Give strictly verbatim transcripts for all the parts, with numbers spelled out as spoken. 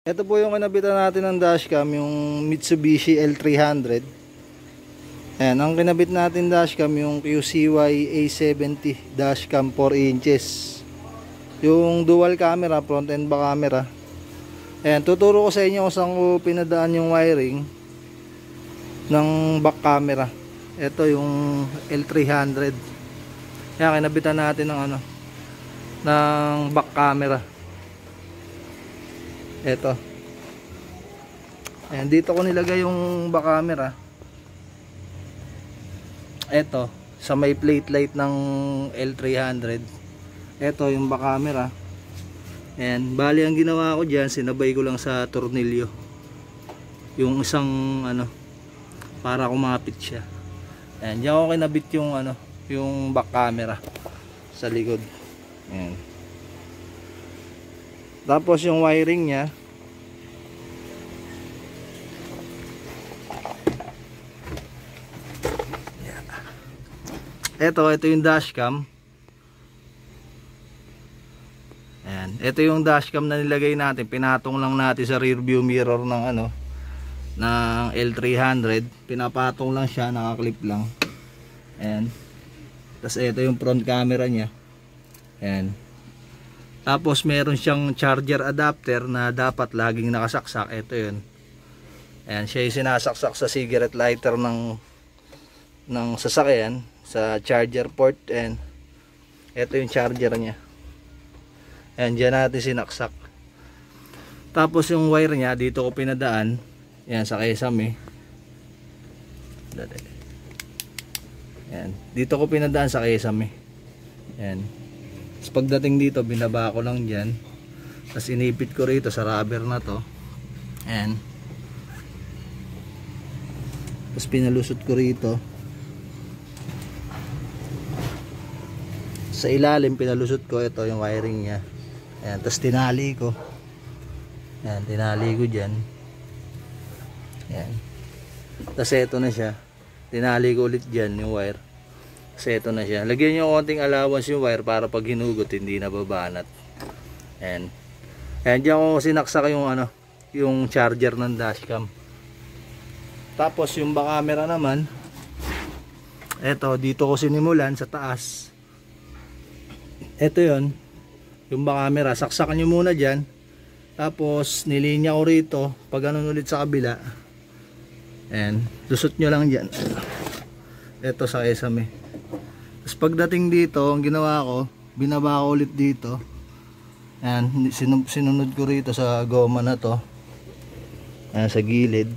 Ito po yung kinabitan natin ng dashcam, yung Mitsubishi L three hundred. Ayan, ang kinabit natin dashcam yung Q C Y A seventy dashcam four inches. Yung dual camera, front and back camera. Ayan, tuturo ko sa inyo kung saan ko pinadaan yung wiring ng back camera. Ito yung L three hundred. Ayan, kinabitan natin ng ano, ng back camera. Ito. Ayan, dito ko nilagay yung back camera. Ito, sa may plate light ng L three hundred. Ito yung back camera. Ayan, bali ang ginawa ko dyan, sinabay ko lang sa tornilyo yung isang ano, para kumapit siya. Ayan, dyan ko kinabit yung ano, yung back camera sa likod. Ayan. Tapos yung wiring nya, ito, ito yung dashcam. Ayan, ito yung dashcam na nilagay natin, pinatong lang natin sa rear view mirror ng ano, ng L three hundred. Pinapatong lang siya, nakaklip lang. Ayan. Tapos ito yung front camera nya. Ayan. Tapos meron siyang charger adapter na dapat laging nakasaksak. Ito yun. Ayan, siya yung sinasaksak sa cigarette lighter ng ng sasakyan, sa charger port. And ito yung charger nya. Ayan, dyan natin sinaksak. Tapos yung wire nya, dito ko pinadaan. Ayan, sa kesame. Ayan, dito ko pinadaan sa kesame. Ayan. Tapos pagdating dito, binaba ko lang dyan. Tapos inipit ko rito sa rubber na to. Ayan. Tapos pinalusot ko rito. Sa ilalim pinalusot ko, ito yung wiring nya. Ayan, tapos tinali ko. Ayan, tinali ko dyan. Ayan. Tapos ito na siya. Tinali ko ulit dyan yung wire. Tapos ito na siya. Lagyan nyo konting allowance yung wire para pag hinugot hindi nababanat. Ayan. Ayan, dyan ko sinaksak yung ano, yung charger ng dashcam. Tapos yung back camera naman, ito, dito ko sinimulan sa taas. Ito yon, yung back camera, saksakan nyo muna dyan. Tapos nilinya ko rito, pag ganun ulit sa kabila. Ayan, lusot nyo lang dyan. Ito sa kesame. Tapos pagdating dito, ang ginawa ko, binaba ko ulit dito. Ayan, sinunod ko rito sa goma na to. Ayan, sa gilid.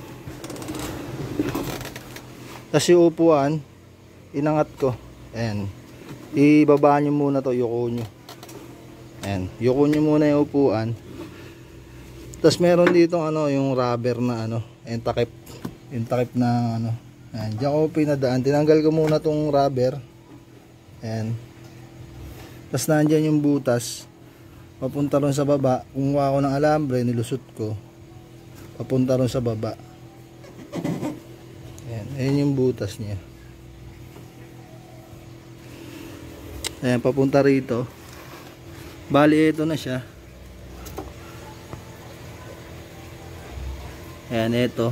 Tapos yung upuan, inangat ko. Ayan, ibaba nyo muna to, yuko nyo. Ayan, yuko nyo muna yung upuan. Tapos meron dito ano, yung rubber na ano, yung takip, yung takip na ano. Ayan, diyan ko pinadaan, tinanggal ko muna tong rubber. Ayan. Tapos nandyan yung butas, papunta ron sa baba. Kumuha ko ng alambre, nilusot ko, papunta ron sa baba. Ayan, ayan yung butas niya. Ayan, papunta rito. Bali, ito na siya. Ayan, ito.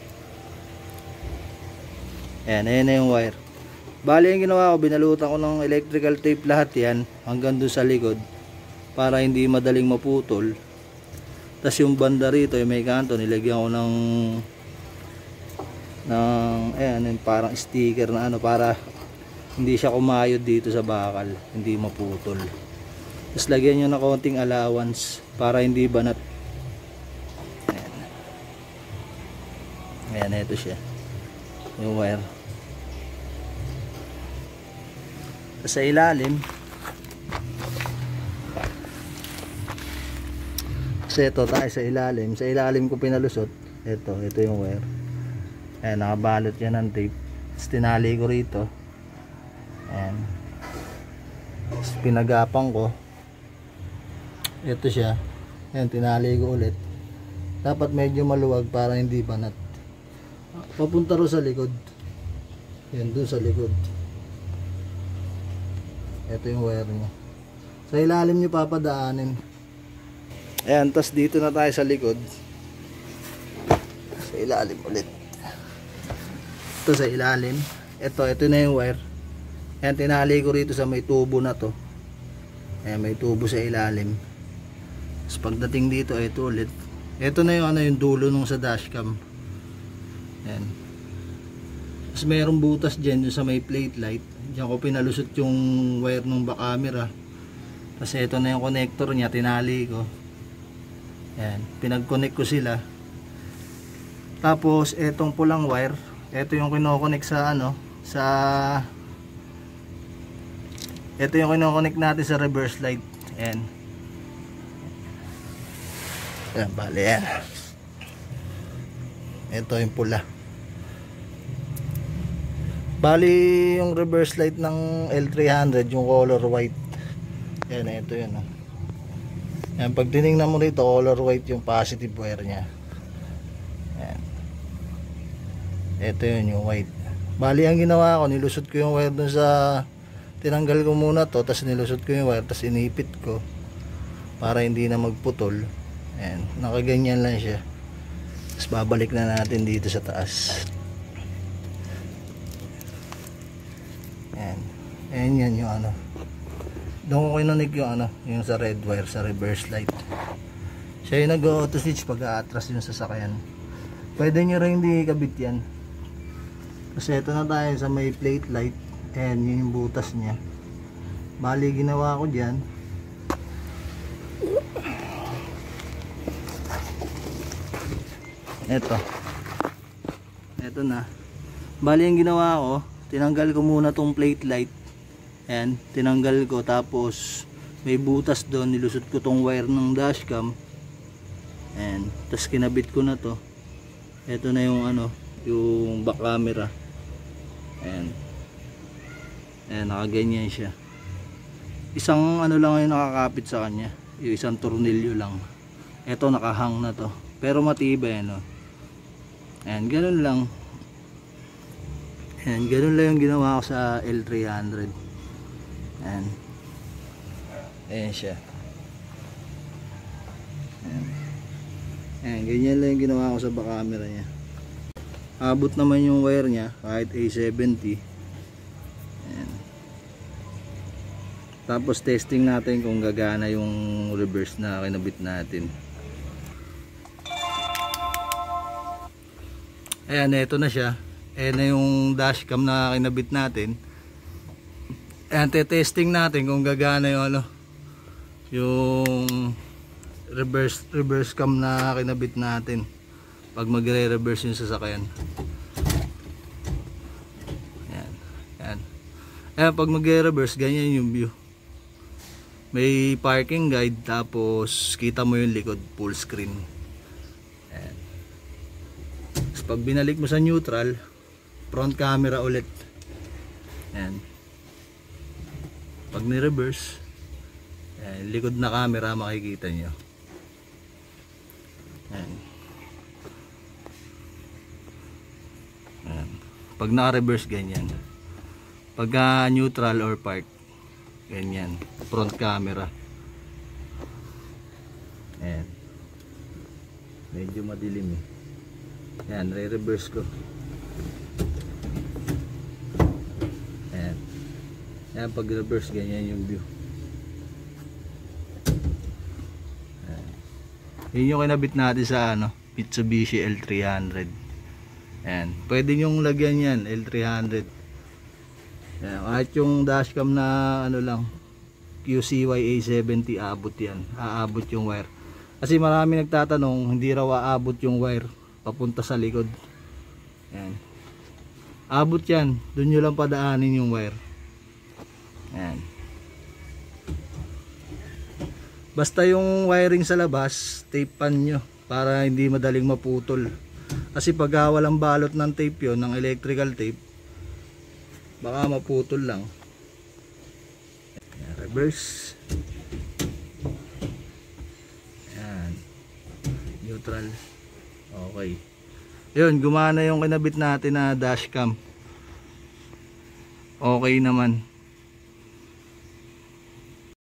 Ayan, ayan na yung wire. Bali, yung ginawa ko, binalutan ko ng electrical tape lahat yan, hanggang doon sa likod, para hindi madaling maputol. Tapos yung banda rito, yung may kanto, nilagyan ko ng ng, ayan, yung parang sticker na ano, para hindi siya kumayod dito sa bakal, hindi maputol. Tapos lagyan nyo na konting allowance para hindi banat. Ayan. Ayan, ito siya, yung wire. Tapos sa ilalim, kasi ito tayo sa ilalim, sa ilalim ko pinalusot. Ito, ito yung wire. Ayan, nakabalot yan ng tape. Tapos tinali ko rito. Ayan. Tapos pinagapang ko. Ito siya. Ayan, tinali ko ulit. Dapat medyo maluwag para hindi banat. Papunta ro sa likod. Ayan, dun sa likod. Ito yung wire niya. Sa ilalim nyo papadaanin. Ayan, tas dito na tayo sa likod. Sa ilalim ulit. Ito sa ilalim. Ito, ito na yung wire. Ayan, tinali ko rito sa may tubo na to. Ayan, may tubo sa ilalim. Tapos pagdating dito, ito ulit. Ito na yung, ano, yung dulo nung sa dashcam. Ayan. Tapos mayroong butas dyan yung sa may plate light. Diyan ko pinalusot yung wire ng back camera. Tapos ito na yung connector niya, tinali ko. Ayan, pinag-connect ko sila. Tapos etong pulang wire, ito yung kino-connect sa ano, sa ito yung kino-connect natin sa reverse light. Ayan. Ayan, bali yan. Ito yung pula. Bali yung reverse light ng L three hundred, yung color white. Ayan, ito yun. Oh. Ayan, pag tinignan mo rito, color white yung positive wire nya. Ayan. Ito yun yung white. Bali ang ginawa ko, nilusot ko yung wire dun sa, tinanggal ko muna to, tapos nilusot ko yung wire, tapos inipit ko para hindi na magputol. Ayan, nakaganyan lang siya. Tapos babalik na natin dito sa taas. Ayan. Ayan yan yung ano. Doon ko kinunik yung ano, yung sa red wire sa reverse light. Siya yung nag-auto switch pag a-atras yung sasakyan. Pwede nyo rin hindi ikabit yan. Kasi ito na tayo sa may plate light. Ayan, yun yung butas nya. Bali ginawa ko dyan, eto eto na. Bali yung ginawa ko, tinanggal ko muna tong plate light. Ayan, tinanggal ko, tapos may butas doon, nilusot ko tong wire ng dashcam. Ayan, tapos kinabit ko na to. Ito na yung ano, yung back camera. Ayan. Ayan, nakaganyan siya. Isang ano lang yung nakakapit sa kanya, yung isang tornilyo lang. Ito nakahang na to, pero matibay, ano. Ayan, ganun lang. Ayan, ganun lang yung ginawa ko sa L three hundred. Ayan. Ayan siya. Ayan. Ayan, ganyan lang yung ginawa ko sa back camera nya. Abot naman yung wire nya kahit A seventy. Ayan. Tapos testing natin kung gagana yung reverse na kinabit natin. Ayan, eto na siya. Ayan na yung dashcam na kinabit natin. Ayan, te-testing natin kung gagana yung ano, yung reverse reverse cam na kinabit natin pag magre-reverse yung sasakyan. Ayan. Ayan. Ayan, pag magre-reverse, ganyan yung view. May parking guide, tapos kita mo yung likod, full screen. Ayan. Tapos pag binalik mo sa neutral, front camera ulit. Ayan. Pag ni-reverse, ayan, likod na camera makikita nyo. Ayan. Ayan. Pag naka-reverse, ganyan. Pagka neutral or park, ganyan, front camera. Ayan. Medyo madilim eh. Ayan, re-reverse ko. Ayan. Ayan, pag reverse, ganyan yung view. Ayan. Yun yung kinabit natin sa ano, Mitsubishi L three hundred. Ayan. Pwede nyong lagyan yan, L three hundred. Ayan. Kahit yung dashcam na ano lang, Q C Y A seventy, aabot yan. Aabot yung wire. Kasi marami nagtatanong, hindi raw aabot yung wire papunta sa likod. Ayan. Abot yan. Doon nyo lang padaanin yung wire. Ayan. Basta yung wiring sa labas, tapean nyo para hindi madaling maputol. Kasi pag walang balot ng tape yon, ng electrical tape, baka maputol lang. Ayan, reverse. Ayan. Neutral. Okay. Yun, gumana yung kinabit natin na dashcam. Okay naman.